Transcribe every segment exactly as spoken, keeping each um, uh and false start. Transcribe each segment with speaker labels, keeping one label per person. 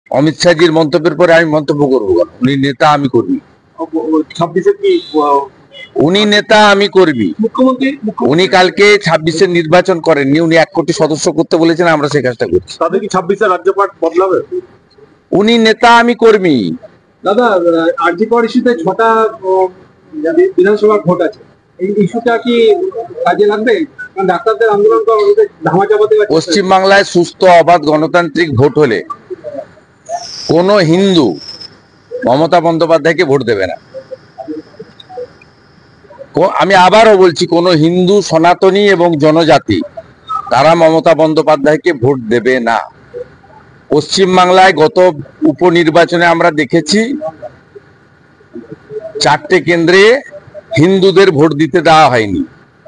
Speaker 1: অমিত শাহজির মন্তব্যের পরে আমি মন্তব্য করবো? উনি নেতা, আমি কর্মী।
Speaker 2: ছাব্বিশের কি
Speaker 1: উনি নেতা, আমি কর্মী।
Speaker 2: মুখ্যমন্ত্রী
Speaker 1: উনি কালকে ছাব্বিশের নির্বাচন করেননি, উনি এক কোটি সদস্য করতে বলেছেন, আমরা সেই কাজটা করছি।
Speaker 2: তাদের কি ছাব্বিশের রাজ্যপাট বদলাবে?
Speaker 1: উনি নেতা, আমি কর্মী।
Speaker 2: দাদা, আরজি কর ইস্যুতে ছটা বিধানসভা ভোট আছে, এই ইস্যুটা কি কাজে লাগবে? কারণ ডাক্তারদের আন্দোলন তো ধামা চাপাতে পারছে।
Speaker 1: পশ্চিমবাংলায় সুস্থ অবাধ গণতান্ত্রিক ভোট হলে কোন হিন্দু মমতা বন্দ্যোপাধ্যায়কে ভোট দেবে না। আমি আবারও বলছি, কোন হিন্দু, সনাতনী এবং জনজাতি তারা মমতা বন্দ্যোপাধ্যায়কে ভোট দেবে না। পশ্চিমবাংলায় গত উপনির্বাচনে আমরা দেখেছি চারটে কেন্দ্রে হিন্দুদের ভোট দিতে দেওয়া হয়নি।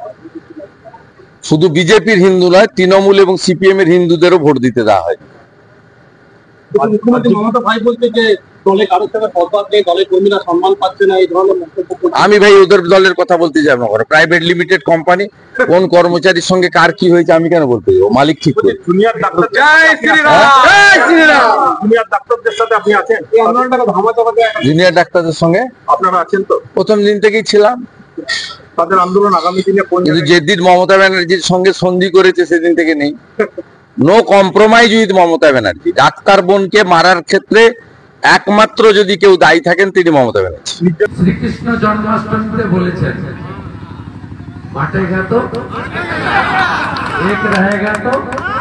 Speaker 1: শুধু বিজেপির হিন্দু নয়, তৃণমূল এবং সিপিএম এর হিন্দুদেরও ভোট দিতে দেওয়া হয়নি।
Speaker 2: মুখ্যমন্ত্রী মমতা ভাই বলতে যে দলে কারোর সাথে পদবাদ নেই, দলের কর্মীরা সম্মান পাচ্ছে না, এই ধরনের মন্তব্য।
Speaker 1: আমি ভাই ওদের দলের কথা বলতে যাবো না। প্রাইভেট লিমিটেড কোম্পানি, কোন কর্মচারীর সঙ্গে কার কি হয়েছে আমি কেন বলতে যাবো? মালিক ঠিক করে।
Speaker 2: জুনিয়র ডাক্তার, জয় শ্রীরাম, জয় শ্রীরাম। জুনিয়র ডাক্তারদের সাথে আপনি আছেন? এই আন্দোলনটা ধামা চাপাতে
Speaker 1: জুনিয়র ডাক্তারদের সঙ্গে
Speaker 2: আপনারা আছেন তো?
Speaker 1: প্রথম দিন থেকেই ছিলাম।
Speaker 2: তাদের আন্দোলন আগামী দিনে কোন?
Speaker 1: কিন্তু যেদিন মমতা ব্যানার্জির সঙ্গে সন্ধি করেছে সেদিন থেকে নেই। No compromise with Mamata Banerjee. Doctor বোনকে মারার ক্ষেত্রে একমাত্র যদি কেউ দায়ী থাকেন তিনি মমতা ব্যানার্জি।
Speaker 3: শ্রীকৃষ্ণ জন্মাষ্টমীতে বলেছেন, বাটেগা তো এক রহেগা তো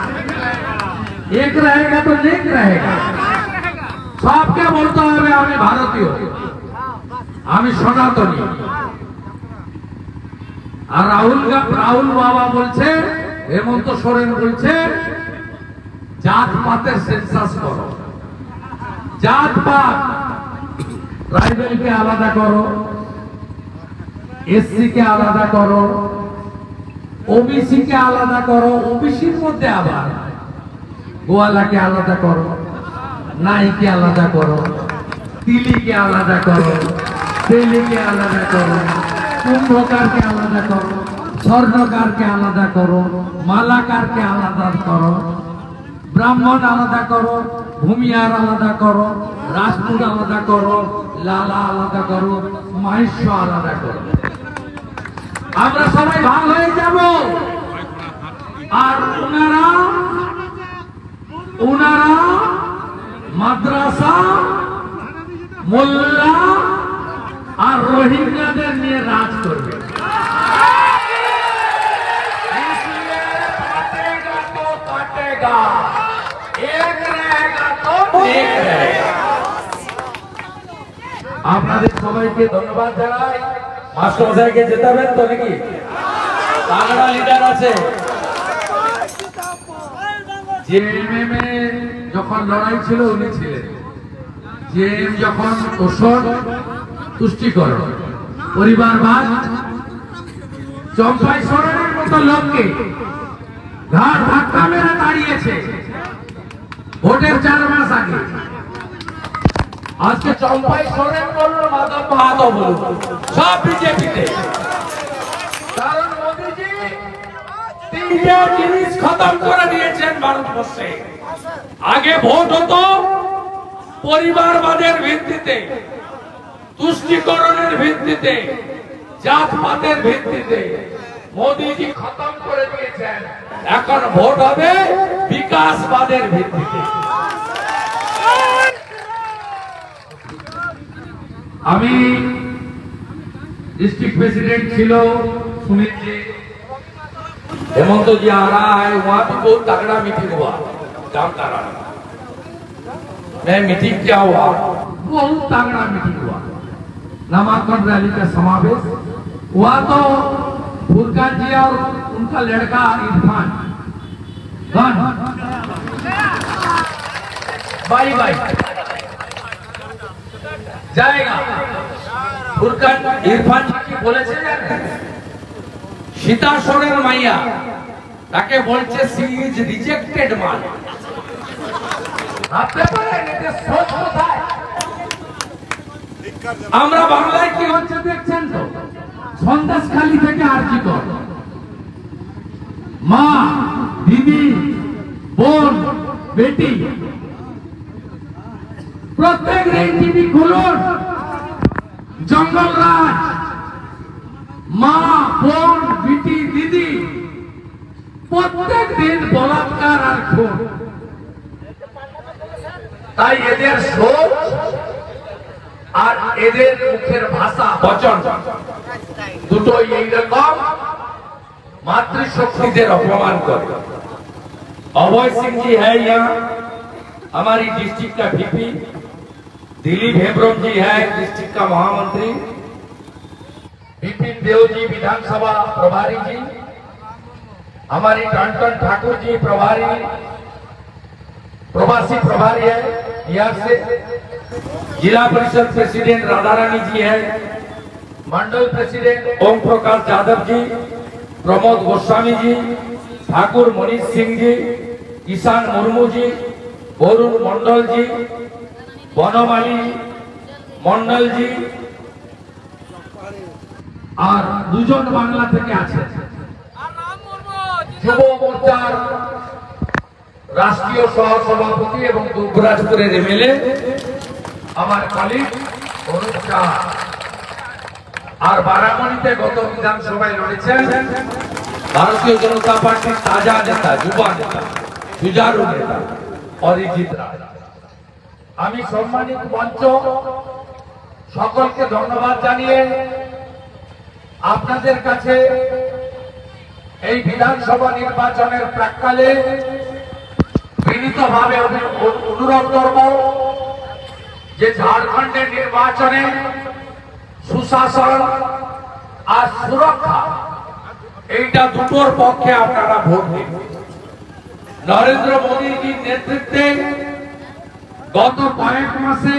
Speaker 3: এক রহেগা তো নেক রহেগা। সবকে বলতে হবে আমি ভারতীয়, আমি সনাতনী। আর রাহুল রাহুল বাবা বলছে, হেমন্ত সোরেন বলছে জাত পাতের সেন্সাস করো। জাত পাত, ট্রাইবেলকে আলাদা করো, এসসি কে আলাদা করো, ওবিসি কে আলাদা করো, ওবিসির মধ্যে আবার গোয়ালাকে আলাদা করো, নাইকে আলাদা করো, তিলিকে আলাদা করো, তেলিকে আলাদা করো, কুম্ভকারকে আলাদা করো, স্বর্ণকারকে আলাদা করো, মালাকারকে আলাদা করো, ব্রাহ্মণ আলাদা করো, ভূমিয়ার আলাদা করো, রাজপুত আলাদা করো, লালা আলাদা করো, মাহিষ্য আলাদা করো। আমরা সবাই ভাগ হয়ে যাব। আর ওনারা ওনারা মাদ্রাসা, মোল্লা আর রোহিঙ্গাদের নিয়ে রাজ করবে। আপনাদের সবাইকে ধন্যবাদ জানাই। মাস্টার মশাইকে জেতাবেন তো নাকি? তাগড়া লিডার আছে। জেএমএম এ যখন লড়াই ছিল উনি ছিলেন। জেএম যখন ওষুধ তুষ্টিকরণ, পরিবারবাদ, চম্পাই সরেনের মতো লোককে ঘাড় ধাক্কা মেরে দাঁড়িয়েছে ভোটের চার মাস আগে। আজকে চম্পাই সরেন বলল, মাধব মাহাতো বলল, সব বিজেপিতে। কারণ মোদীজি তিনটে জিনিস খতম করে দিয়েছেন ভারতবর্ষে। আগে ভোট হতো পরিবারবাদের ভিত্তিতে, তুষ্টিকরণের ভিত্তিতে, জাতপাতের ভিত্তিতে। মোদীজি খতম করে দিয়েছেন। এখন ভোট হবে বিকাশবাদের ভিত্তিতে। আমি डिस्ट्रिक्ट प्रेसिडेंट छिलो सुमित जी, हेमंत जी आ रहा है, वहां भी बहुत तगड़ा मीटिंग हुआ जामताड़ा। मैं मीटिंग क्या हुआ, बहुत तगड़ा मीटिंग हुआ। नामांकन रैली का समावेश हुआ तो फुरकान जी और उनका लड़का इरफान खान बाई बाई जाएगा। फुरकान इरफान কি বলেছে জানেন? সীতা সোরেন মাইয়া তাকে বলছে সি ইজ রিজেক্টেড মান। ভাবতে পারেন এটা সোচ কোথায়? আমরা বাংলায় কি হচ্ছে দেখছেন তো? সন্দেশখালী থেকে আরজি কর, মা, দিদি, বোন, বেটি প্রত্যেক দিন টিভি খুলুন, জঙ্গলরাজ, মা বোন বিটি দিদি প্রত্যেক দিন বলাৎকার আর খুন। তাই এদের সোচ আর এদের মুখের ভাষা বচন দুটোই এইরকম मातृशक्ति अपमान कर। अभय सिंह जी है यहाँ हमारी डिस्ट्रिक्ट का वीपी, दिलीप हेम्ब्रम जी है डिस्ट्रिक्ट का महामंत्री, विपिन देव जी विधानसभा प्रभारी जी, हमारी टंटन ठाकुर जी प्रभारी प्रवासी प्रभारी है बिहार से, जिला परिषद प्रेसिडेंट राधा रानी जी है, मंडल प्रेसिडेंट ओम प्रकाश यादव जी, प्रमोद गोस्वामी जी, ठाकुर मनीष सिंह जी, किसान मुर्मू जी, वरुण मंडल जी, बनमाली मंडल जी और दुजन बांग्ला থেকে আছে। যুব মোর্চার রাষ্ট্রীয় সহসভাপতি এবং দুবরাজপুরের এমএলএ আমার কলিগ অরুণ শাহ, আর বারামণিতে গত বিধানসভায় লড়েছেন ভারতীয় জনতা পার্টির তাজা নেতা, যুবা নেতা, সুজারু নেতা অরিজিৎ রায়। আমি সম্মানিত মঞ্চ সকলকে ধন্যবাদ জানিয়ে আপনাদের কাছে এই বিধানসভা নির্বাচনের প্রাক্কালে বিনীতভাবে অনুরোধ করব যে ঝাড়খণ্ডের নির্বাচনে সুশাসন আর সুরক্ষা এইটা দুটোর পক্ষে আপনারা ভোট দিন। নরেন্দ্র মোদীজির নেতৃত্বে গত কয়েক মাসে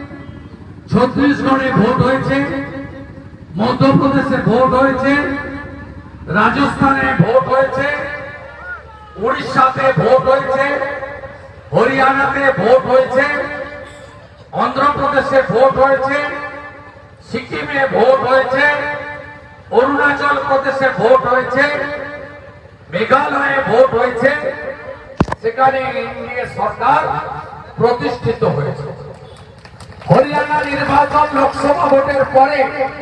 Speaker 3: ছত্তিশগড়ে ভোট হয়েছে, মধ্যপ্রদেশে ভোট হয়েছে, রাজস্থানে ভোট হয়েছে, উড়িষ্যাতে ভোট হয়েছে, হরিয়ানাতে ভোট হয়েছে, অন্ধ্রপ্রদেশে ভোট হয়েছে, সিকিমে ভোট হয়েছে, অরুণাচল প্রদেশে ভোট হয়েছে, মেঘালয়ে ভোট হয়েছে, সেখানে এনডিএ সরকার প্রতিষ্ঠিত হয়েছে। হরিয়ানা নির্বাচন লোকসভা ভোটের পরে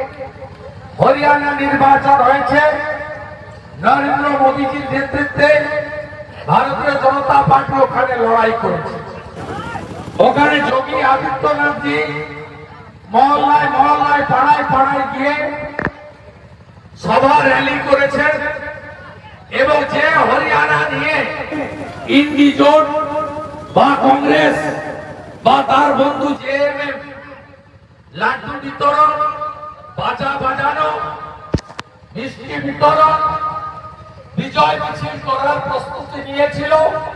Speaker 3: হরিয়ানা নির্বাচন হয়েছে নরেন্দ্র মোদীজির নেতৃত্বে, ভারতীয় জনতা পার্টি ওখানে লড়াই করেছে। ওখানে যোগী আদিত্যনাথজি মহল্লায় মহল্লায় পাড়ায় পাড়ায় গিয়ে সভা র্যালি করেছেন এবং যে হরিয়ানা নিয়ে ইন্ডি জোট বা কংগ্রেস বা তার বন্ধু জেএমএম লাড্ডু বিতরণ, বাজা বাজানো, মিষ্টি বিতরণ, বিজয় মিছিল করার প্রস্তুতি নিয়েছিল,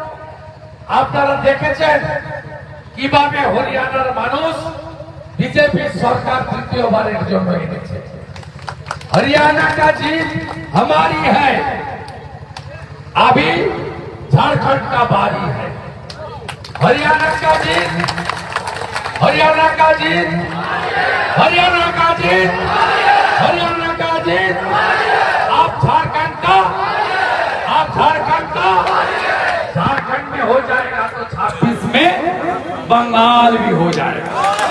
Speaker 3: আপনারা দেখেছেন কিভাবে হরিয়ানার মানুষ बीजेपी सरकार तृतीयबार जन्म এনেছে। हरियाणा का जीत हमारी है, अभी झारखंड का बारी है। हरियाणा का जीत, हरियाणा का जीत, हरियाणा का जीत, हरियाणा का जीत। आप झारखंड का, आप झारखंड का, झारखंड में हो जाएगा तो छब्बीस में बंगाल भी हो जाएगा,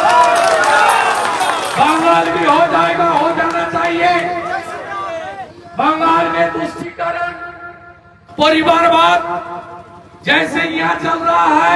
Speaker 3: बंगाल भी हो जाएगा, हो जाना चाहिए। बंगाल में तुष्टीकरण, परिवारवाद जैसे यहाँ चल रहा है,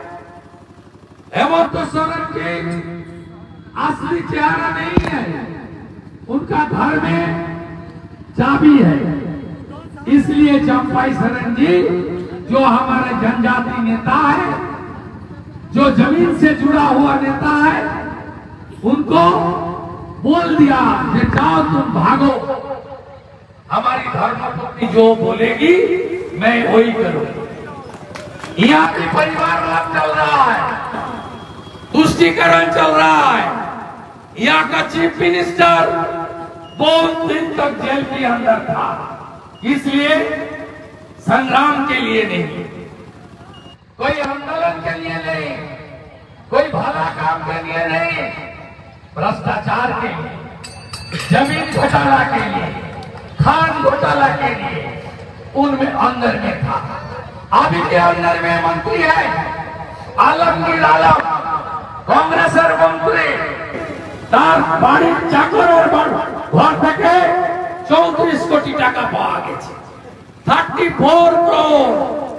Speaker 3: हेमंत सोरेन की असली चेहरा नहीं है, उनका घर में चाबी है। इसलिए चंपाई सोरेन जी जो हमारे जनजाति नेता है, जो जमीन से जुड़ा हुआ नेता है, उनको बोल दिया कि जाओ तुम भागो, हमारी धर्मपत्नी जो बोलेगी मैं वही करूंगी। यहाँ भी परिवारवाद चल रहा है, तुष्टीकरण चल रहा है। यहाँ का चीफ मिनिस्टर बहुत दिन तक जेल के अंदर था, इसलिए संग्राम के लिए नहीं, कोई आंदोलन के लिए नहीं, कोई भला काम के लिए नहीं, भ्रष्टाचार के लिए, जमीन घोटाला के लिए, खान घोटाला के लिए उनमें अंदर में था। अभी के अंदर में मंत्री है आलमगीर आलम, কংগ্রেসের মন্ত্রী তার বাড়ির চাকরের ঘর থেকে চৌত্রিশ কোটি টাকা পাওয়া গেছে, থার্টি ফোর ক্রোর।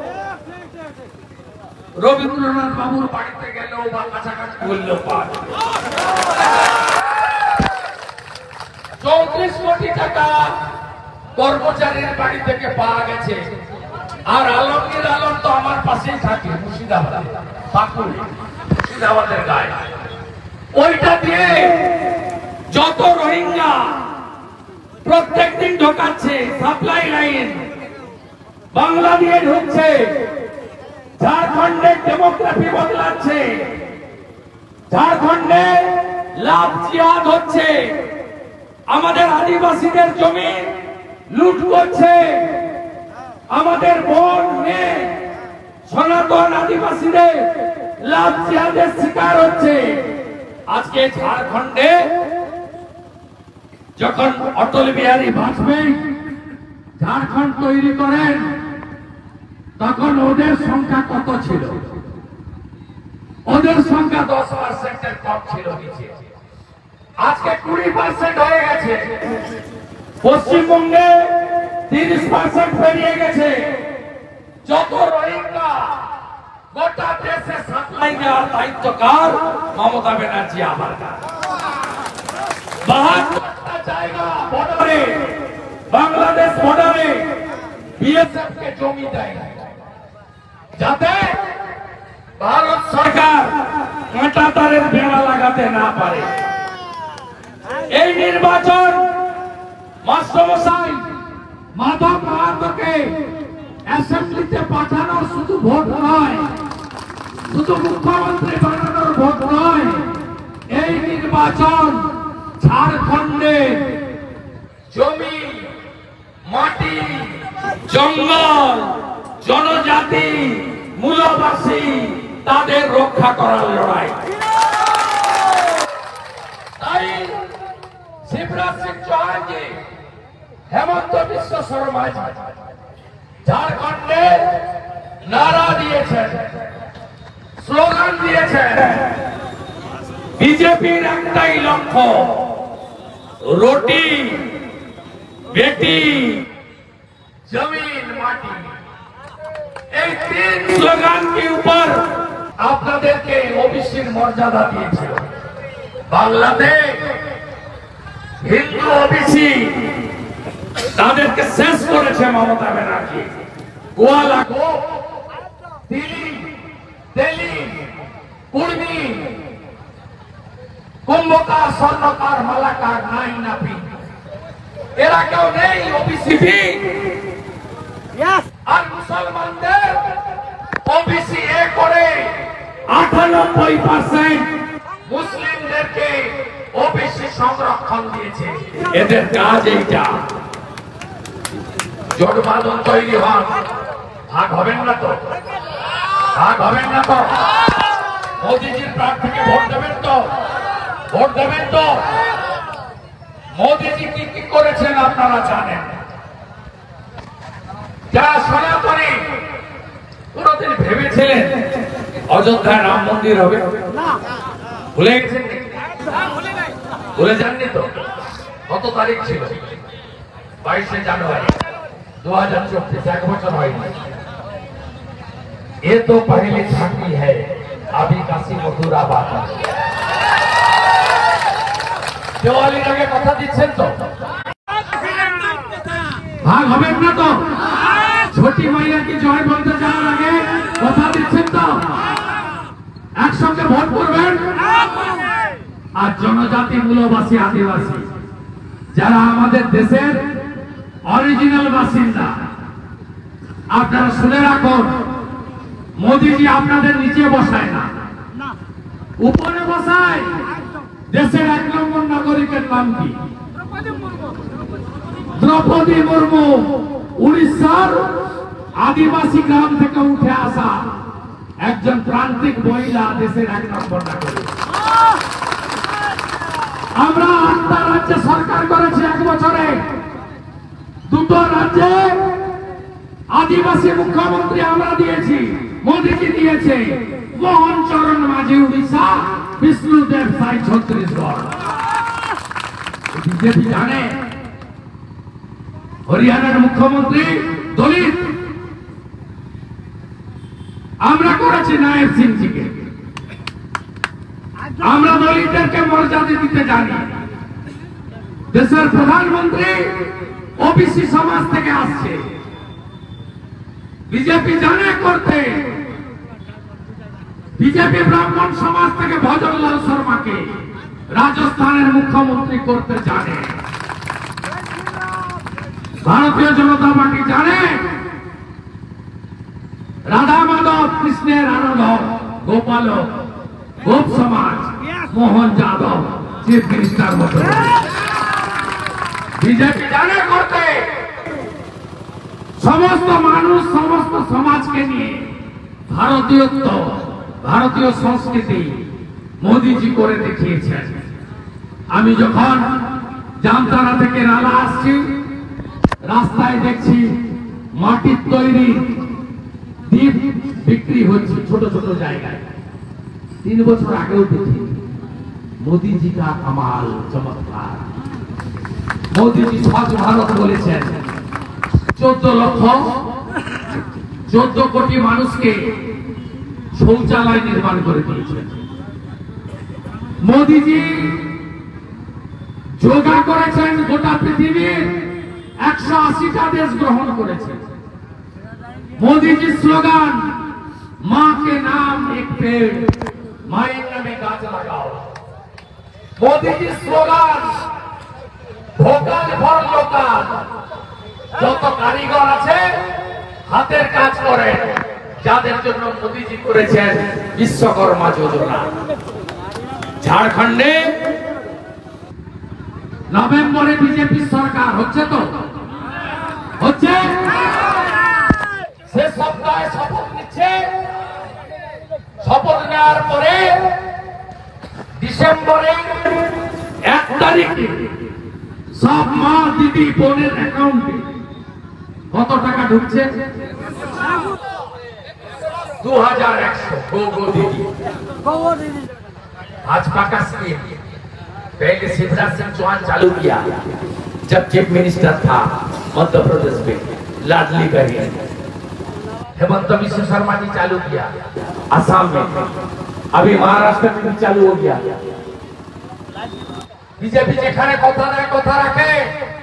Speaker 3: রবীন্দ্রনাথ বাবুর বাড়িতে গেলেও বা কাছাকাছি বললেও পাওয়া যাবে। চৌত্রিশ কোটি টাকা কর্মচারীর বাড়ি থেকে পাওয়া গেছে। আর আলমগীর আলম তো আমার পাশেই থাকে, মুর্শিদাবাদে, পাকুড় মুর্শিদাবাদের গায়ে। ওইটা দিয়ে যত রোহিঙ্গা প্রত্যেক দিন ঢোকাচ্ছে, সাপ্লাই লাইন বাংলা দিয়ে ঢুকছে, ঝাড়খণ্ডের ডেমোগ্রাফি বদলাচ্ছে, ঝাড়খণ্ডে লাভ জিহাদ হচ্ছে, আমাদের আদিবাসীদের জমি লুট করছে, আমাদের বন মেয়ে সনাতন আদিবাসীদের লাভ জিহাদের শিকার হচ্ছে। আজকে ঝাড়খণ্ডে যখন অটল বিহারী বাজপেয়ী ঝাড়খণ্ড তৈরি করেন তখন ওদের সংখ্যা কত ছিল? ওদের সংখ্যা দশ পার্সেন্টের কম ছিল নিচে, আজকে কুড়ি পার্সেন্ট হয়ে গেছে। পশ্চিমবঙ্গে তিরিশ পার্সেন্ট পেরিয়ে গেছে। যত রোহিঙ্গা গোটা দেশে সাপ্লাই দেওয়ার দায়িত্ব কার? মমতা ব্যানার্জি আমার। বাহাত্তরটা জায়গা বর্ডারে, বাংলাদেশ বর্ডারে বিএসএফ কে জমি দেয় যাতে ভারত সরকার কাঁটা তারের বেড়া লাগাতে না পারে। এই নির্বাচন মাস্টারমশাই মাধব মাহাতোকে অ্যাসেম্বলিতে পাঠানোর শুধু ভোট নয়, শুধু মুখ্যমন্ত্রী বানানোর ভোট নয়, এই নির্বাচন ঝাড়খণ্ডে জমি, মাটি, জঙ্গল, জনজাতি, মূলবাসী তাদের রক্ষা করার লড়াই। তাই শিবরাজ সিং চৌহানজি, হেমন্ত বিশ্ব শর্মা ঝাড়খণ্ডে নারা দিয়েছেন, স্লোগান দিয়েছেন। বিজেপির একটাই লক্ষ্য, রুটি বেটি জমিন মাটি। এই তিন স্লোগান के ऊपर আপনাদেরকে ওবিসির মর্যাদা দিয়েছিল। বাংলাদেশ হিন্দু ওবিসি তাদেরকে শেষ করেছে মমতা ব্যানার্জি। গোয়ালা গো, দিল্লি, দিল্লি, কুর্মি, কুম্ভকার, স্বর্ণকার, মালাকার, নাই নাপি, এরা কেউ নেই ওবিসি। আর মুসলমানদের ওবিসি এ করে আটানব্বই পার্সেন্ট মুসলিমদেরকে ওবিসি সংরক্ষণ দিয়েছে। এদের কাজ এইটা। জোটবাদন তৈরি হন, ভাগ হবেন না তো? ভাগ হবেন না তো? মোদীজির প্রার্থীকে ভোট দেবেন তো? ভোট দেবেন তো? মোদীজি কি কি করেছেন আপনারা জানেন। যারা সনাতনী কোনদিন ভেবেছিলেন অযোধ্যায় রাম মন্দির হবে? ভুলে গেছেন? ভুলে যাননি তো? কত তারিখ ছিল? বাইশে জানুয়ারি दो हज़ार चौबीस, एक बचन হয়নি। ये तो पहली छाती है, अभी काशी मथुरा बात। देवाली लगे कथा दिच्छेन तो? भाग हবেন না তো? ছোটি মাইয়া কি জয় বলতে যাওয়ার আগে কথা দিচ্ছেন তো? একসঙ্গে ভোট করবেন। আর জনজাতি, মূলবাসী, আদিবাসী যারা আমাদের দেশের অরিজিনাল বাসিন্দা, আপনারা শুনে রাখুন, মোদীজি আপনাদের নিচে বসায় না, উপরে বসায়। দেশের এক নম্বর নাগরিকের নাম কি? দ্রৌপদী মুর্মু। উড়িষ্যার আদিবাসী গ্রাম থেকে উঠে আসা একজন প্রান্তিক মহিলা দেশের এক নম্বর নাগরিক। আমরা আটটা রাজ্যে সরকার করেছি এক বছরে। দুটো রাজ্যে আদিবাসী মুখ্যমন্ত্রী আমরা দিয়েছি, মোদীজি দিয়েছে। মোহন চরণ মাঝি উড়িষ্যা, বিষ্ণুদেব সাই ছত্তিশগড়। বিজেপি জানে হরিয়ানার মুখ্যমন্ত্রী দলিত, আমরা করেছি নায়েব সিংজিকে, আমরা দলিতদেরকে মর্যাদা দিতে জানি। দেশের প্রধানমন্ত্রী ওবিসি সমাজ থেকে আসছে, বিজেপি জানে করতে। বিজেপি ব্রাহ্মণ সমাজ থেকে ভজনলাল শর্মাকে রাজস্থানের মুখ্যমন্ত্রী করতে জানে। ভারতীয় জনতা পার্টি জানে রাধা মাধব কৃষ্ণের আরাধক গোপালক গোপ সমাজ মোহন যাদব চিফ মিনিস্টার মতো। বিজেপি জানে করতে সমস্ত মানুষ সমস্ত সমাজকে নিয়ে ভারতীয়ত্ব ভারতীয় সংস্কৃতি মোদিজি করে দেখিয়েছেন। আমি যখন জামতারা থেকে নালা আসছি, রাস্তায় দেখছি মাটির তৈরি দ্বীপ বিক্রি হচ্ছে ছোট ছোট জায়গায়। তিন বছর আগেও দেখি মোদিজি কা কামাল চমৎকার। মোদিজি স্বচ্ছ ভারত বলেছেন, চোদ্দ লক্ষ চোদ্দ কোটি মানুষকে শৌচালয় নির্মাণ করে দিয়েছেন। মোদিজি যোগা করেছেন, গোটা পৃথিবীর একশো আশিটা দেশ গ্রহণ করেছে। মোদিজির স্লোগান মা কে নাম এক পেड़ মায়ের নামে গাছ লাগাও। মোদিজির স্লোগান ভোকাল ফর লোকাল। যত কারিগর আছে হাতের কাজ করে, যাদের জন্য মোদিজি করেছেন বিশ্বকর্মা যোজনা। ঝাড়খণ্ডে নভেম্বরে বিজেপি সরকার হচ্ছে, তো হচ্ছে সে সপ্তাহে শপথ নিচ্ছে। শপথ নেওয়ার পরে ডিসেম্বরে এক তারিখে সব মা দিদি বোনের অ্যাকাউন্টে কত টাকা ঢুকছে? दो हजार एक सौ गो गो दीदी। भाजपा का स्कीम पहले शिवराज सिंह चौहान चालू किया जब चीफ मिनिस्टर था मध्य प्रदेश में, लाडली बहन। हेमंत बिश्व शर्मा जी चालू किया असम में, अभी महाराष्ट्र में भी चालू हो गया। बीजेपी যেখানে কথা দেয় কথা রাখে।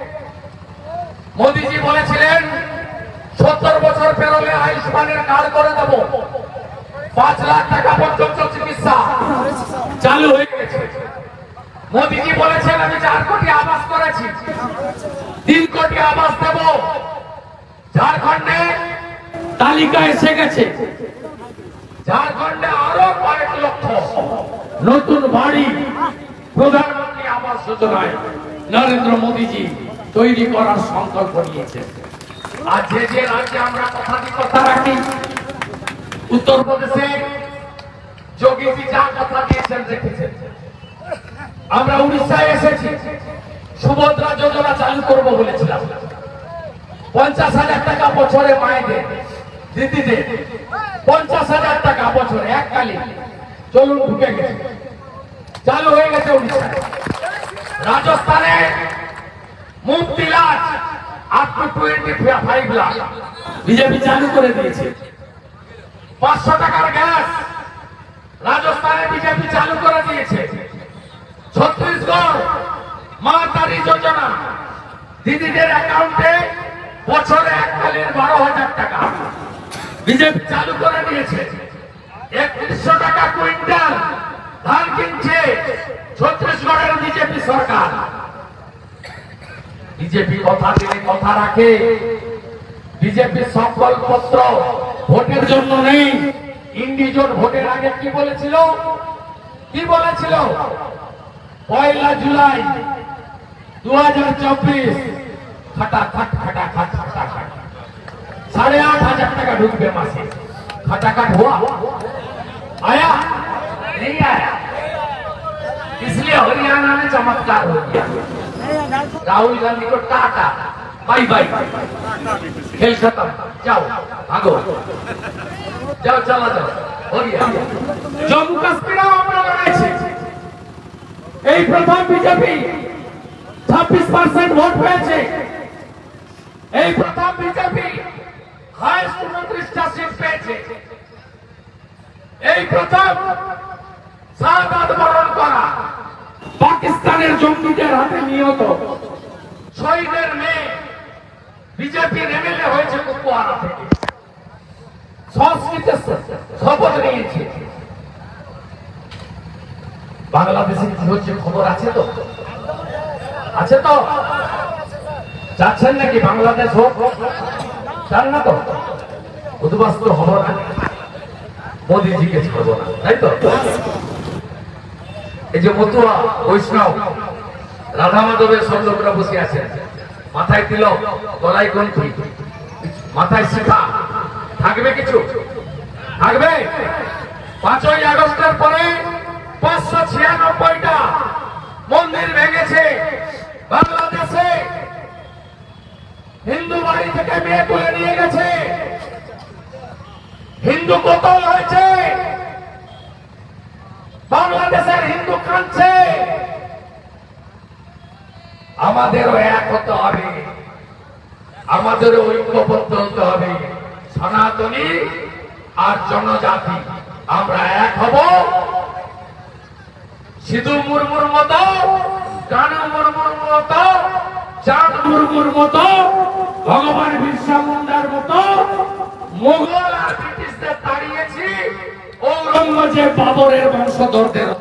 Speaker 3: মোদিজি বলেছিলেন সত্তর বছর পেরোলে আয়ুষ্মানের কার্ড করে দেব, পাঁচ লাখ টাকা পর্যন্ত চিকিৎসা চালু হয়ে গেছে। মোদিজি বলেছেন আমি চার কোটি আবাস করেছি, তিন কোটি আবাস দেব। ঝাড়খণ্ডে তালিকা এসে গেছে, ঝাড়খণ্ডে আরো কয়েক লক্ষ নতুন বাড়ি প্রধানমন্ত্রী আবাস যোজনায় নরেন্দ্র মোদিজি তৈরি করার সংকল্প নিয়েছে। আর যে যে রাজ্যে আমরা কথা দিয়ে কথা রাখি, উত্তরপ্রদেশে যোগীজি যা কথা দিয়েছেন রেখেছেন। আমরা উড়িষ্যায় এসেছি, সুভদ্রা যোজনা চালু করবো বলেছিলাম। পঞ্চাশ হাজার টাকা বছরে মায়েদের দিদিদের পঞ্চাশ হাজার টাকা বছরে এককালীন চলুন ঢুকে গেছে, চালু হয়ে গেছে উড়িষ্যায়। রাজস্থানে মুফতি lakh up to twenty five lakh BJP চালু করে দিয়েছে। পাঁচশো টাকার গ্যাস রাজস্থানে বিজেপি চালু করে দিয়েছে। ছত্তিশগড় মা তারি যোজনা দিদিদের অ্যাকাউন্টে বছরে এককালীন বারো হাজার টাকা বিজেপি চালু করে দিয়েছে। একত্রিশশো টাকা কুইন্টাল ধান কিনছে ছত্তিশগড়ের বিজেপি সরকার। বিজেপি কথা দিলে কথা রাখে। বিজেপি সংকল্পপত্র ভোটের জন্য নেই। ইন্ডিজোট ভোটের আগে কি বলেছিল কি বলেছিল পয়লা জুলাই দু হাজার চব্বিশ खटाखट खटाखट खटाखट साढ़े आठ हजार टका ढूंढे मासे। खटाखट हुआ आया नहीं आया, इसलिए हरियाणा में चमत्कार हो गया। राहुल गांधी को टाटा बाय बाय, खेल खत्म, जाओ भागो, जाओ चला जाओ। জম্মু কাশ্মীরেও আমরা লড়াইছি। এই প্রথম বিজেপি ছাব্বিশ পার্সেন্ট ভোট পেয়েছে। এই প্রথম বিজেপি হাইস্ট উনত্রিশটা সিট পেয়েছে। এই প্রথম শাহাদাত বরণ করা পাকিস্তানের জঙ্গিদের হাতে নিহত শহীদের মেয়ে বিজেপির এমএলএ হয়েছে কুপওয়ারা থেকে। সংস্কৃতের শপথ নিয়েছে। বাংলাদেশে কি হচ্ছে খবর আছে তো? আছে তো? চাচ্ছেন নাকি বাংলাদেশ হোক? চান না তো? উদ্বাস্ত হব না, মোদীজিকে ছাড়বো না, তাই তো? এই যে মতুয়া বৈষ্ণব রাধা মাধবের সব লোকরা বসে আছেন, মাথায় তিলক, গলায় কণ্ঠি, মাথায় শিখা, থাকবে কিছু? থাকবে? পাঁচই আগস্টের পরে পাঁচশো ছিয়ানব্বইটা মন্দির ভেঙেছে বাংলাদেশে। হিন্দু বাড়ি থেকে মেয়ে তুলে নিয়ে গেছে, হিন্দু কতল হয়েছে, বাংলাদেশের হিন্দু কাঁদছে। আমাদেরও এক হতে হবে, আমাদেরও ঐক্যবদ্ধ হতে হবে। সনাতনী আর জনজাতি আমরা এক হব। সিধু মুর্মুর মতো, কানু মুর্মুর মতো, চাঁদ মুর্মুর মতো, ভগবান বিরসা মুন্ডার মতো মোগল আর ব্রিটিশদের তাড়িয়েছি, ঔরঙ্গজেব বাবরের বংশধরদের